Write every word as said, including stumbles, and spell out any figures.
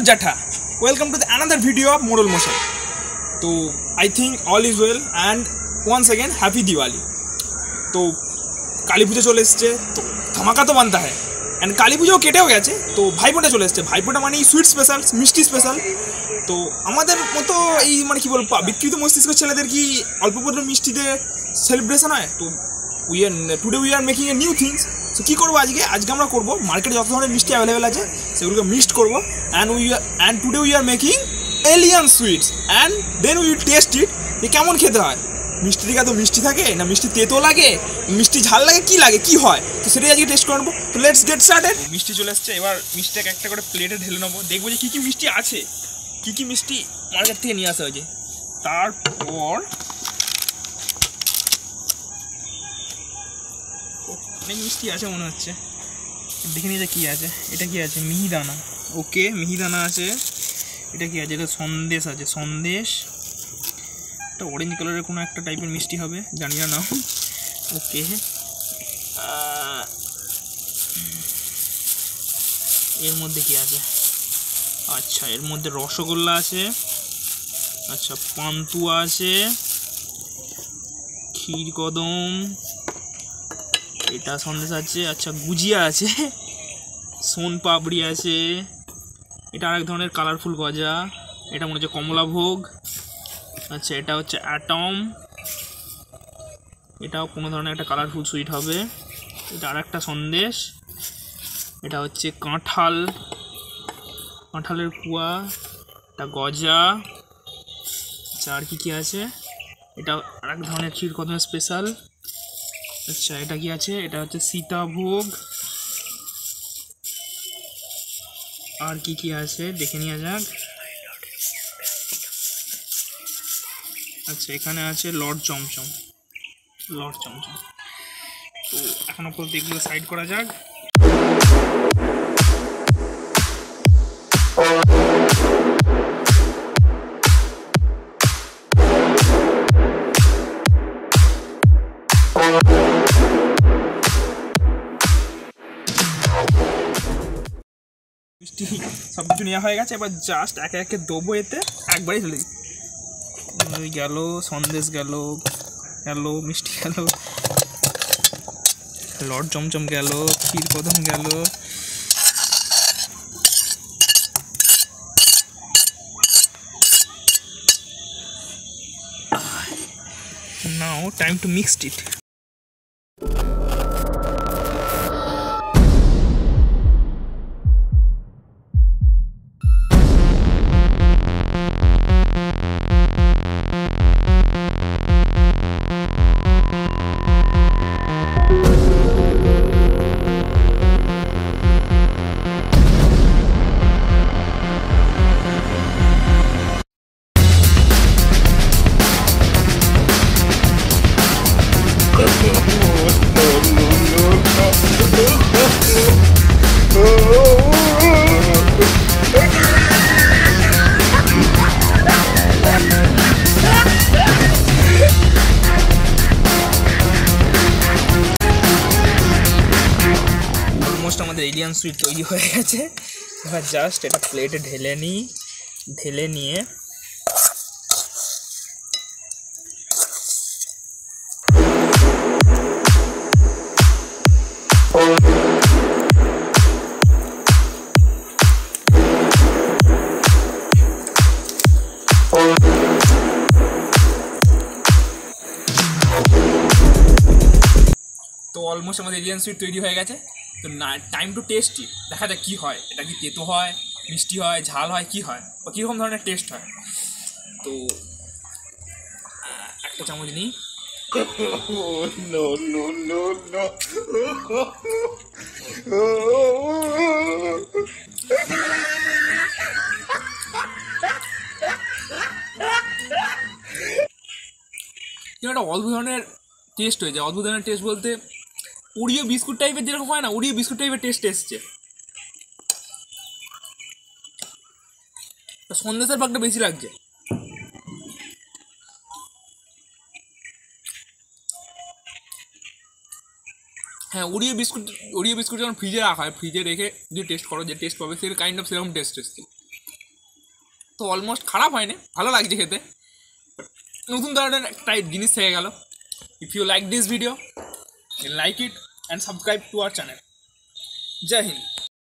Jatha. Welcome to the another video of Moral Motion. तो I think all is well and once again happy Diwali. तो काली पूजा चले एসেছে तो धमाका तो बनता है एंड काली पूजाও কেটেও গেছে তো ভাইফোঁটা চলে এসেছে ভাইফোঁটা মানে সুইট স্পেশাল মিষ্টি স্পেশাল তো আমাদের মতো এই মানে কি বলবো বিকৃত মস্তিষ্কের ছেলেদের কি অল্প পরিমাণ মিষ্টিতে সেলিব্রেশন হয় তো we are today we are making a new things so কী করবো আজকে আজকে আমরা করবো মার্কেটে যত ধরনের মিষ্টি অ্যাভেলেবেল আছে সেগুলোকে মিক্সড করবো and we and today we are making alien sweets and then we taste it যে কেমন খেতে হয় মিষ্টি থেকে তো মিষ্টি থাকে না মিষ্টি তেতো লাগে মিষ্টি ঝাল লাগে কী লাগে কী হয় তো সেটাই আজকে টেস্ট করবো তো লেটস গেট স্টার্টেড মিষ্টি চলে আসছে এবার মিষ্টিটাকে একটা করে প্লেটে ঢেলে নেবো দেখবো যে কী কী মিষ্টি আছে কী কী মিষ্টি মার্কেট থেকে নিয়ে আসা হয়েছে তারপর অনেক মিষ্টি আছে মনে হচ্ছে দেখে নিয়ে যে কী আছে এটা কি আছে মিহিদানা ওকে মিহিদানা আছে এটা কি আছে এটা সন্দেশ আছে সন্দেশ একটা অরেঞ্জ কালারের কোনো একটা টাইপের মিষ্টি হবে জানি না নাম ওকে এর মধ্যে কি আছে আচ্ছা এর মধ্যে রসগোল্লা আছে আচ্ছা পান্তুয়া আছে ক্ষীর কদম এটা সন্দেশ আছে আচ্ছা গুজিয়া আছে সোন পাপড়ি আছে এটা আরেক ধরনের কালারফুল গজা এটা মনে হচ্ছে কমলাভোগ আচ্ছা এটা হচ্ছে অ্যাটম এটাও কোনো ধরনের একটা কালারফুল সুইট হবে এটা আর একটা সন্দেশ এটা হচ্ছে কাঁঠাল কাঁঠালের কুয়া এটা গজা আচ্ছা আর কি কি আছে এটা আরেক ধরনের ক্ষীর কদম স্পেশাল আচ্ছা এটা কি আছে এটা হচ্ছে সীতাভোগ আর কি কি আছে দেখে নেওয়া যাক আচ্ছা এখানে আছে লর্ড চমচম লর্ড চমচম তো এখন আপাতত এগুলো সাইড করা যাক মিষ্টি সব কিছু নেওয়া হয়ে গেছে এবার জাস্ট একে একে দেবো এতে একবারই চলে দিই গেল সন্দেশ গেল গেল মিষ্টি গেল লর্ড চমচম গেল ক্ষীর কদম গেল now time to mixed it আমাদের এলিয়ান সুইট তৈরি হয়ে গেছে এবার জাস্ট এটা প্লেটে ঢেলে নিই ঢেলে নিয়ে তো অলমোস্ট আমাদের এলিয়ান সুইট তৈরি হয়ে গেছে তো না টাইম টু টেস্ট ইট দেখা যাক কী হয় এটা কি তেতো হয় মিষ্টি হয় ঝাল হয় কি হয় বা কীরকম ধরনের টেস্ট হয় তো একটা চামচ নিই একটা অদ্ভুত ধরনের টেস্ট হয়ে যায় অদ্ভুত ধরনের টেস্ট বলতে ওরিও বিস্কুট টাইপের যেরকম হয় না ওরিও বিস্কুট টাইপের টেস্ট এসছে সন্দেশের ভাগটা বেশি লাগছে হ্যাঁ ওরিও বিস্কুট ওরিও বিস্কুট যখন ফ্রিজে রাখা হয় ফ্রিজে রেখে যদি টেস্ট করো যে টেস্ট পাবে সেটা কাইন্ড অফ সেরকম টেস্ট এসছে তো অলমোস্ট খারাপ হয়নি, ভালো লাগছে খেতে, নতুন ধরনের একটা জিনিস থেকে গেল। If you like this video like it and subscribe to our channel. জয় হিন্দ।